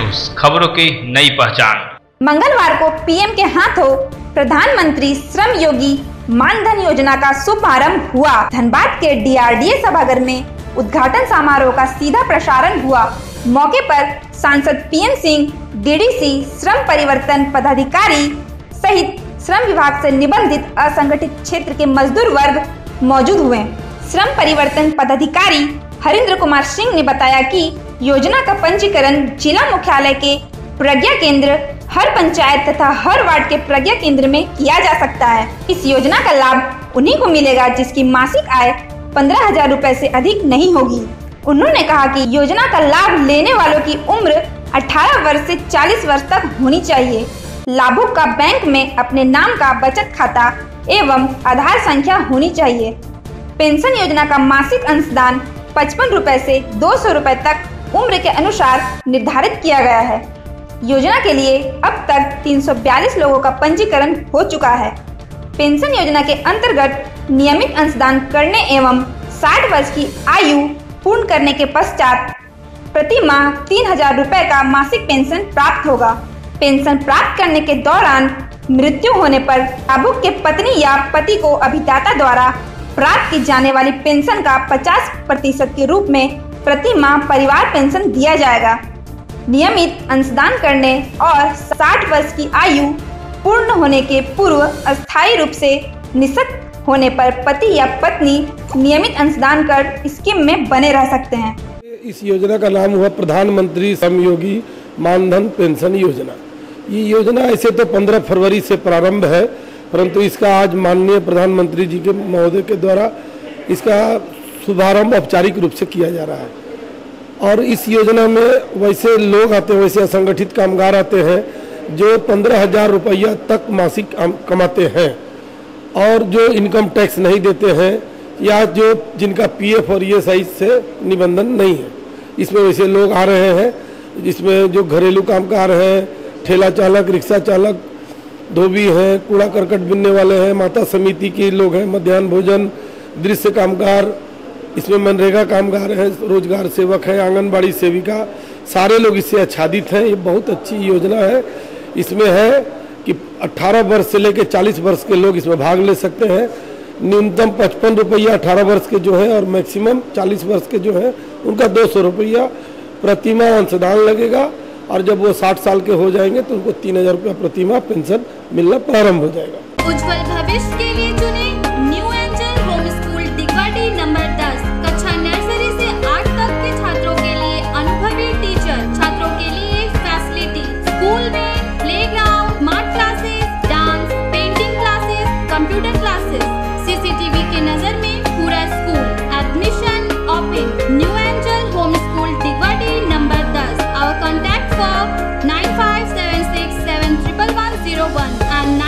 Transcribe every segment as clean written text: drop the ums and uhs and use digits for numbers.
News खबरों की नई पहचान। मंगलवार को पीएम के हाथों प्रधानमंत्री श्रम योगी मानधन योजना का शुभारंभ हुआ। धनबाद के डीआरडीए सभागार में उद्घाटन समारोह का सीधा प्रसारण हुआ। मौके पर सांसद पीएन सिंह, डीडीसी, श्रम परिवर्तन पदाधिकारी सहित श्रम विभाग से निबंधित असंगठित क्षेत्र के मजदूर वर्ग मौजूद हुए। श्रम परिवर्तन पदाधिकारी हरिंद्र कुमार सिंह ने बताया कि योजना का पंजीकरण जिला मुख्यालय के प्रज्ञा केंद्र, हर पंचायत तथा हर वार्ड के प्रज्ञा केंद्र में किया जा सकता है। इस योजना का लाभ उन्हीं को मिलेगा जिसकी मासिक आय 15,000 रुपए से अधिक नहीं होगी। उन्होंने कहा कि योजना का लाभ लेने वालों की उम्र 18 वर्ष से 40 वर्ष तक होनी चाहिए। लाभुक का बैंक में अपने नाम का बचत खाता एवं आधार संख्या होनी चाहिए। पेंशन योजना का मासिक अंशदान 55 रुपए से 200 रुपए तक उम्र के अनुसार निर्धारित किया गया है। योजना के लिए अब तक 342 लोगों का पंजीकरण हो चुका है। पेंशन योजना के अंतर्गत नियमित अंशदान करने एवं 60 वर्ष की आयु पूर्ण करने के पश्चात प्रति माह 3,000 रुपए का मासिक पेंशन प्राप्त होगा। पेंशन प्राप्त करने के दौरान मृत्यु होने पर लाभुक के पत्नी या पति को अभिदाता द्वारा प्राप्त की जाने वाली पेंशन का 50% के रूप में प्रति माह परिवार पेंशन दिया जाएगा। नियमित अंशदान करने और 60 वर्ष की आयु पूर्ण होने के पूर्व अस्थायी रूप से निःशक्त होने पर पति या पत्नी नियमित अंशदान कर स्कीम में बने रह सकते हैं। इस योजना का नाम हुआ प्रधानमंत्री श्रम योगी मानधन पेंशन योजना। ये योजना ऐसे तो 15 फरवरी से प्रारंभ है, परंतु इसका आज माननीय प्रधानमंत्री जी के महोदय के द्वारा इसका शुभारंभ औपचारिक रूप से किया जा रहा है। और इस योजना में वैसे लोग आते हैं, वैसे असंगठित कामगार आते हैं जो 15,000 रुपया तक मासिक कमाते हैं और जो इनकम टैक्स नहीं देते हैं या जो जिनका पीएफ और ईएसआई से निबंधन नहीं है। इसमें वैसे लोग आ रहे हैं जिसमें जो घरेलू कामगार हैं, ठेला चालक, रिक्शा चालक, धोबी हैं, कूड़ा करकट बिनने वाले हैं, माता समिति के लोग हैं, मध्याह्न भोजन, दृश्य कामगार, इसमें मनरेगा कामगार हैं, रोजगार सेवक है, आंगनबाड़ी सेविका, सारे लोग इससे आच्छादित हैं। ये बहुत अच्छी योजना है। इसमें है कि 18 वर्ष से लेकर 40 वर्ष के लोग इसमें भाग ले सकते हैं। न्यूनतम 55 रुपया 18 वर्ष के जो है और मैक्सिमम 40 वर्ष के जो है उनका 200 रुपया प्रतिमाह अंशदान लगेगा। और जब वो 60 साल के हो जाएंगे तो उनको 3,000 रुपया प्रतिमाह पेंशन मिलना प्रारंभ हो जाएगा। उज्जवल भविष्य के लिए चुने new angel home school Digwati number 10। कक्षा नर्सरी से 8 तक के छात्रों के लिए अनुभवी टीचर, छात्रों के लिए फैसिलिटी। स्कूल में playground, smart classes, dance, painting classes, computer classes, CCTV के नजर में पूरा school. Admission open. New angel home school Digwati number 10। Our contact for 9576711101 and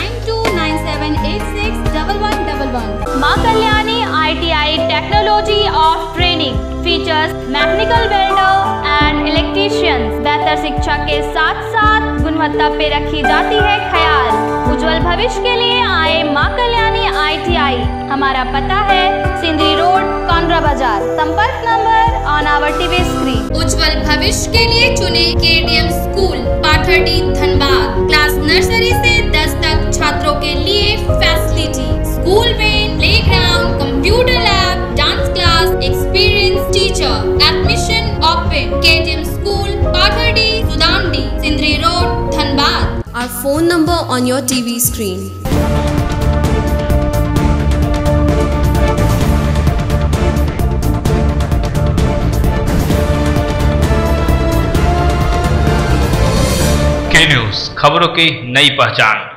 9297861111. माँ Kalyani ITI Technology of Training features mechanical welder and electricians। बेहतर शिक्षा के साथ साथ गुणवत्ता पे रखी जाती है ख्याल। उज्जवल भविष्य के लिए आए माँ कल्याणी ITI। हमारा पता है सिंदरी रोड, कांड्रा बाजार। संपर्क number on our TV screen. उज्जवल भविष्य के लिए चुने KDM school, Pathardih, Dhanbad. Class nursery से 10 तक छात्रों के लिए फैसिलिटी। स्कूल में playground, computer lab, dance class, experience teacher. Admission open. KDM school, Pathardih, Sudamdih, Sindri road, Dhanbad. Our phone number on your TV screen. के न्यूज खबरों की नई पहचान।